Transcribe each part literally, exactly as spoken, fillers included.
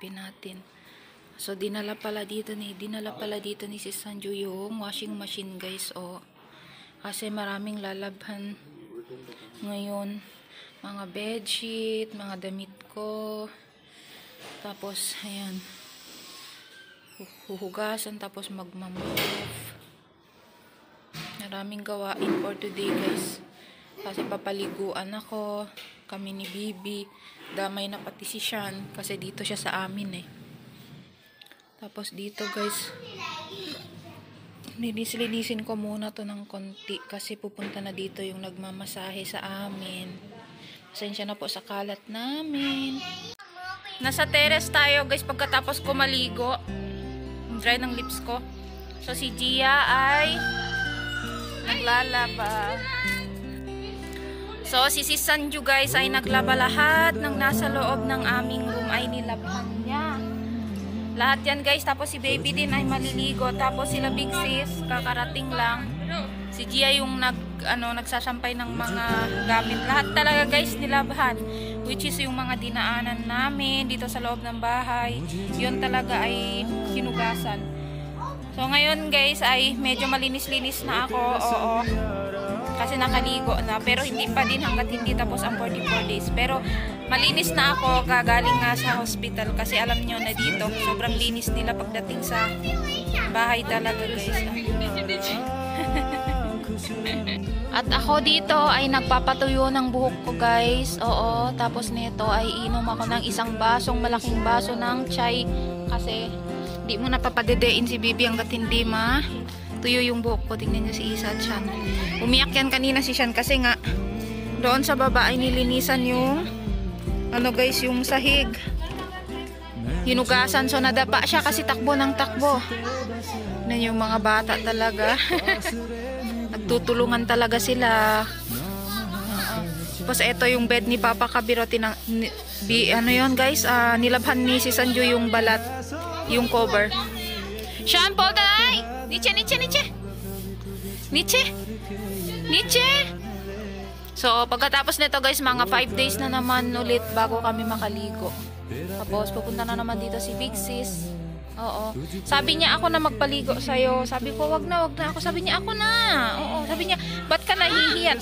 open natin. So, dinala pala dito ni, dinala pala dito ni si Sanju yung washing machine, guys. O, kasi maraming lalabhan ngayon. Mga bedsheet, mga damit ko. Tapos, ayan. Huhugasan, tapos magmamove. Maraming gawain for today, guys. Kasi papaliguan ako. Kami ni Bibi. Damay na pati si Sean. Kasi dito siya sa amin eh. Tapos dito, guys. Linis-linisin ko muna to ng konti. Kasi pupunta na dito yung nagmamasahe sa amin. Pasensya na po sa kalat namin. Nasa terrace tayo, guys. Pagkatapos ko maligo. Dry ng lips ko. So si Gia ay naglalaba. So, si si Sanju, guys, ay naglaba lahat ng nasa loob ng aming room ay nilabhan niya. Lahat yan, guys. Tapos si baby din ay maliligo. Tapos sila big sis, kakarating lang. Si Gia yung nag, ano, nagsasampay ng mga gamit. Lahat talaga, guys, nilabhan. Which is yung mga dinaanan namin dito sa loob ng bahay. Yun talaga ay hinugasan. So, ngayon, guys, ay medyo malinis-linis na ako. Oo. Kasi nakaligo na, pero hindi pa din hanggat hindi tapos ang forty-four days. Pero malinis na ako, kagaling nga sa hospital kasi alam nyo na dito, sobrang linis nila pagdating sa bahay talaga, guys. At ako dito ay nagpapatuyo ng buhok ko, guys. Oo, tapos nito ay inom ako ng isang basong, malaking baso ng chai kasi di mo napapadedein si Bibi hanggat hindi ma tuyo yung buhok ko. Tingnan niyo si Isa at Sean. Umiyak yan kanina si Sean kasi nga doon sa baba ay nilinisan yung ano, guys, yung sahig. Hinugasan. So nadapa siya kasi takbo ng takbo. Yan yung mga bata talaga. Nagtutulungan talaga sila. Tapos ito yung bed ni Papa Kabiro. Tinang, ni, bi, ano yun, guys? Uh, nilabhan ni si Sanju yung balat. Yung cover. Sean, Paul, Dalay! Niche, niche, niche. Niche. Niche. So, pagkatapos nito, guys, mga five days na naman ulit bago kami makaligo. Tapos, pupunta na naman dito si Big Sis. Oo. Sabi niya ako na magpaligo sa'yo. Sabi ko, wag na, wag na ako. Sabi niya, ako na. Oo. Sabi niya, ba't ka nahihiyan?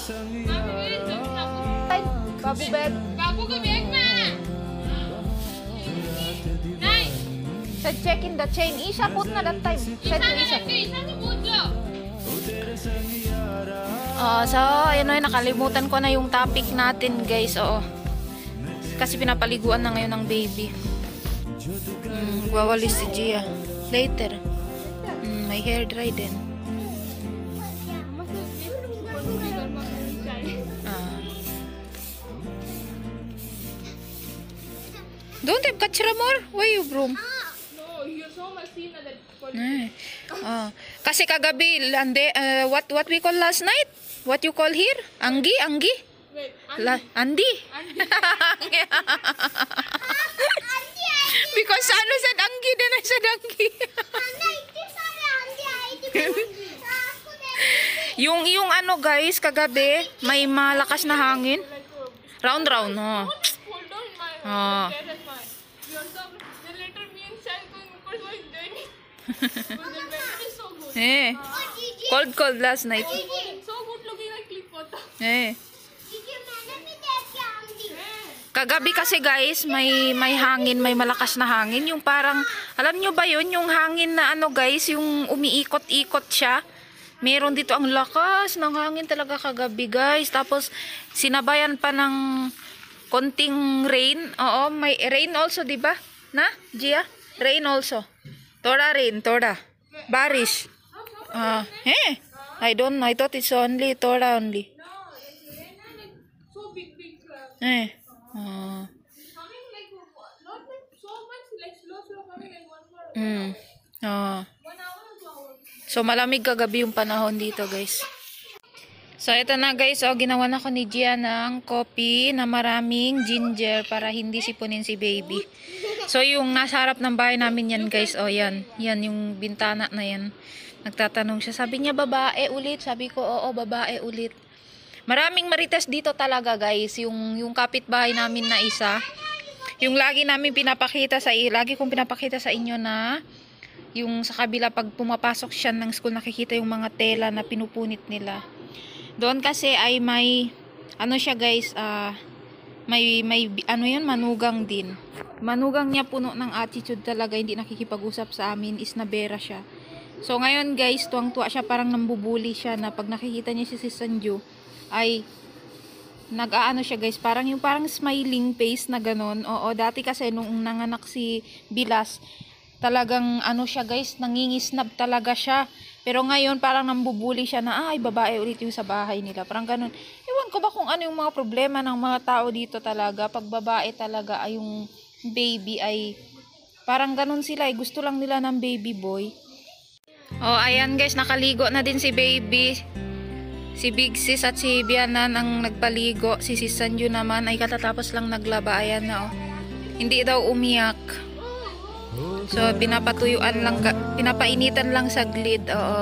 Ay, babu bed. Babu ka bed na. Said check in the chain. Isa, put na that time. Said to Isa. Uh, so, ayun o, nakalimutan ko na yung topic natin, guys. Oo. Kasi pinapaliguan na ngayon ng baby. Mm, wawalis si Gia. Later. Mm, my hair dry din. Ah. Don't have kachra more? Why you broom? Eh. Oh. Kasi kagabi, lande, uh, what what we call last night? What you call here? Anggi? Anggi? Wait, La Andi? Andi. Because ano said Anggi, then I said Anggi. yung yung ano, guys, kagabi, may malakas na hangin. Round round, oh. Oh. Eh, cold cold last night. So good looking like clip photo. Eh. Kagabi kasi, guys, may may hangin, may malakas na hangin, yung parang, alam nyo ba yun, yung hangin na ano, guys, yung umiikot-ikot siya. Meron dito ang lakas ng hangin talaga kagabi, guys. Tapos sinabayan pa ng konting rain. Oo, may rain also, 'di ba? Na, Gia? Rain also. Tora rain, Tora. Barish. Ah, uh, eh. I don't know. I thought it's only Tora only. No, like rain and like so big big clouds. Eh. Ah. Coming like not like so much like slow slow coming like one more. Mm. Ah. One hour or two hours. So malamig kagabi yung panahon dito, guys. So ito na, guys, oh, ginawa na ko ni Gia ng coffee na maraming ginger para hindi sipunin si baby. So yung nasa harap ng bahay namin yan, guys, oh yan, yan yung bintana na yan. Nagtatanong siya, sabi niya babae ulit, sabi ko oo, babae ulit. Maraming marites dito talaga, guys. Yung yung kapitbahay namin na isa, Yung lagi namin pinapakita sa lagi kong pinapakita sa inyo na yung sa kabila pag pumapasok siya ng school nakikita yung mga tela na pinupunit nila. Doon kasi ay may ano siya guys, ah uh, may may ano yan, manugang din. Manugang niya puno ng attitude talaga, hindi nakikipag-usap sa amin, is nabera siya. So ngayon guys, tuwang-tuwa siya, parang nambubuli siya na pag nakikita niya si Sis Sanju ay nag-aano siya guys, parang yung parang smiling face na ganon. Oo, dati kasi nung nanganak si Bilas, talagang ano siya guys, nangingisnab talaga siya. Pero ngayon parang nambubuli siya na ay babae ulit yung sa bahay nila. Parang ganon. Ewan ko ba kung ano yung mga problema ng mga tao dito talaga. Pag babae talaga ay yung baby ay parang ganon sila. Eh. Gusto lang nila ng baby boy. Oh, ayan guys, nakaligo na din si baby. Si Big Sis at si Bianan ang nagpaligo. Si Sis Sanju naman ay katatapos lang naglaba. Ayan na oh. Hindi daw umiyak. So, pinapatuyuan lang, pinapainitan lang saglit, oo.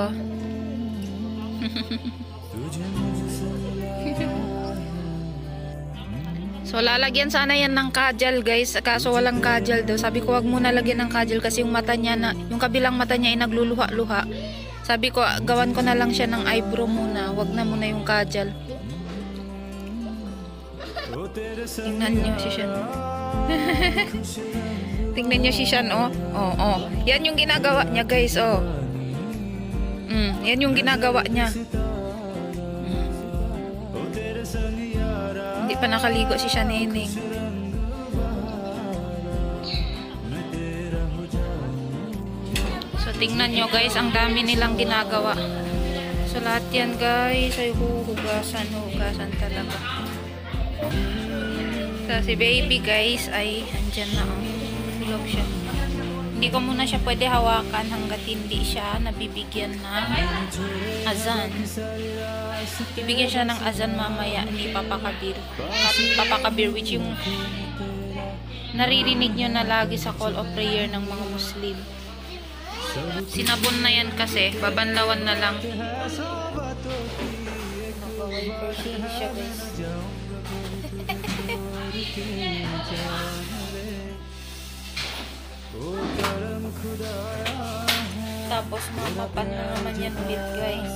So, lalagyan sana yan ng kajal, guys. Kaso walang kajal daw. Sabi ko, wag muna lagyan ng kajal kasi yung mata niya na, yung kabilang mata niya ay nagluluha-luha. Sabi ko, gawan ko na lang siya ng eyebrow muna. Wag na muna yung kajal. Tingnan niyo si Shan. Tingnan niyo si Shan, oh. Oh, oh. Yan yung ginagawa niya, guys, oh. Mm, yan yung ginagawa niya. Mm. Hindi pa nakaligo si Shan Neneng. So, tingnan niyo, guys, ang dami nilang ginagawa. So, lahat yan, guys, ay huhugasan, hugasan talaga. So, si baby, guys, ay andyan na, oh. Siya. Hindi ko muna siya pwede hawakan hanggat hindi siya nabibigyan ng azan. Bibigyan siya ng azan mamaya ni Papa Kabir. Papa Kabir, which yung naririnig nyo na lagi sa call of prayer ng mga Muslim. Sinabon na yan kasi, babanlawan na lang. Nag-wiper siya, guys. Tapos mamapan na naman yan ulit, guys.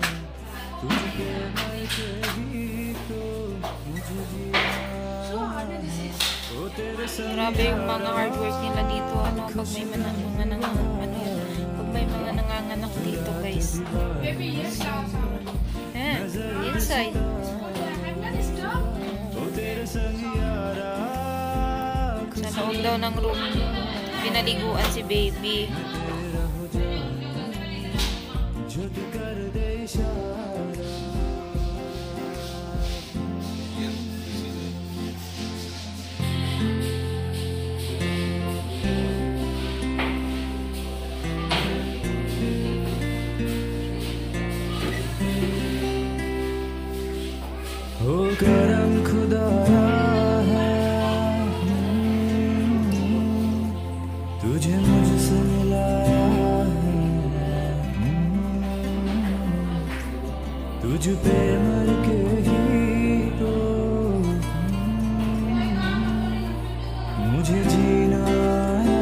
Grabe yung mga hard work nila dito, ano, pag may mga mga nang ano yun, pag may mga nanganganak dito, guys. Eh, inside. Sa loob daw ng room, pinaliguan si baby. Oh karam khudaya तुझे मुझसे मिलाया है, तुझ पे मर के ही तो मुझे जीना है।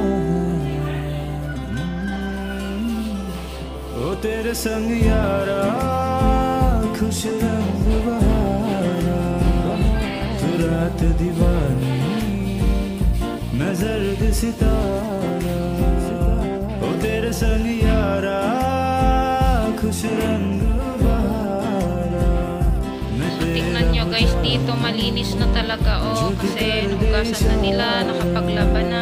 ओ तेरे संग यारा खुश रंग बहारा, तू रात दीवानी मैं जर्द सितारा। ओ तेरे संग यारा खुश रंग बहारा। Tingnan nyo guys, dito malinis na talaga oh, kasi nugasan na nila, nakapaglaban na.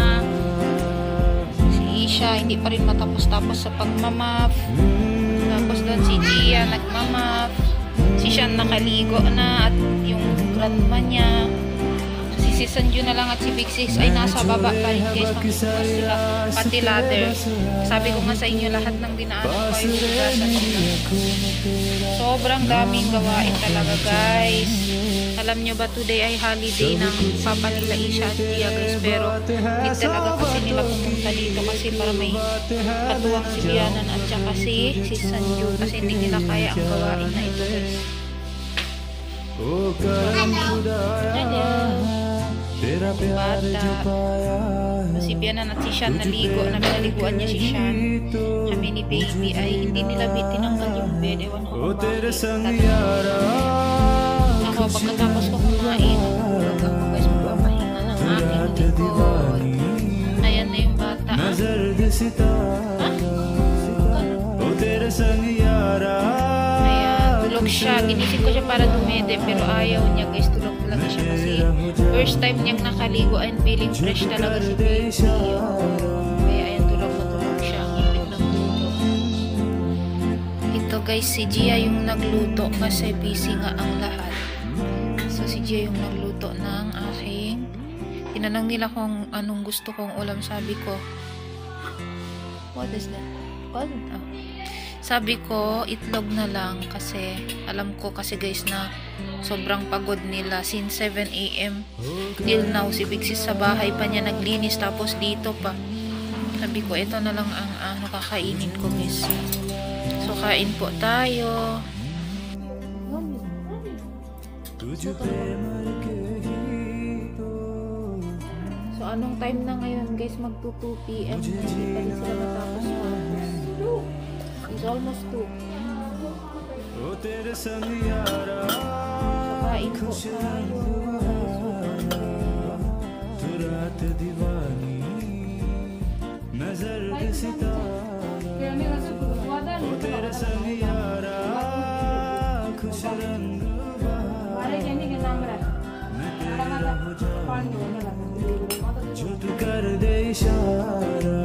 Si Isha hindi pa rin matapos-tapos sa pagmamap. Tapos doon si Gia nagmamap. Si Shan nakaligo na at yung grandma niya. Si Sanju na lang at si Big Sis ay nasa baba pa rin guys, magbubukas sila pati ladder. Sabi ko nga sa inyo, lahat ng dinaanan ko ay hugasan nila. Sobrang daming gawain talaga guys. Alam nyo ba today ay holiday ng papa nila Isha at Gia guys, pero hindi talaga kasi nila pumunta dito kasi para may katuwang si Bianan at saka si, si Sanju kasi hindi nila kaya ang gawain na ito guys. ओ करम खुदाया तेरा प्यार जो पाया है Si Bianan at si Sean naligo, na pinaliguan niya si Sean. Kami ni Baby ay hindi nila tinanggal yung bed. Ewan ko ओ kung तेरे bakit. संग Tatlo. यारा Ako, pagkatapos ko kumain, tulog ako guys, magpapahinga ng aking likod. Ayan na yung bata. नजर दे सितारा ओ तेरे संग यारा Kaya tulog siya. Ginising ko siya para dumede, pero ayaw niya guys. Tulog talaga siya kasi first time niyang nakaligo and feeling fresh talaga si Baby. Kaya ayan, tulog na tulog siya. Kapit ng luto. Ito guys, si Gia yung nagluto kasi busy nga ang lahat. So si Gia yung nagluto ng aking. Tinanong nila kung anong gusto kong ulam. Sabi ko, what is that? What? Oh. Sabi ko, itlog na lang kasi alam ko kasi guys na sobrang pagod nila since seven A M till now. Si Big Sis sa bahay pa niya naglinis tapos dito pa. Sabi ko, ito na lang ang ano kakainin ko guys. So kain po tayo. So anong time na ngayon guys? Mag two P M Hindi pa rin sila matapos pa. It's almost two. ओ तेरे संग यारा Kain po tayo. तू रात दीवानी नजर दे सितारा Kaya may nasa kuwadan. ओ तेरे संग यारा खुश रंग Pare yan yung number. Tama na. Paano na lang? जो तू कर दे इशारा